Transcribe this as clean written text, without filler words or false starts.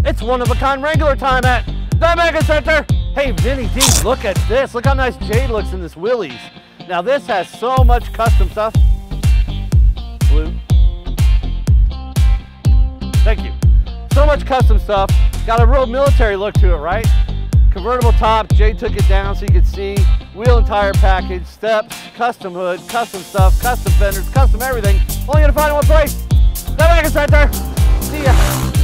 It's one-of-a-kind Wrangler time at the Mega Center. Hey, Vinny D, look at this. Look how nice Jade looks in this Willys. Now this has so much custom stuff. Blue. Thank you. So much custom stuff. Got a real military look to it, right? Convertible top, Jade took it down so you could see. Wheel and tire package, steps, custom hood, custom stuff, custom fenders, custom everything. Only gonna find it in one place. The Mega Center. See ya.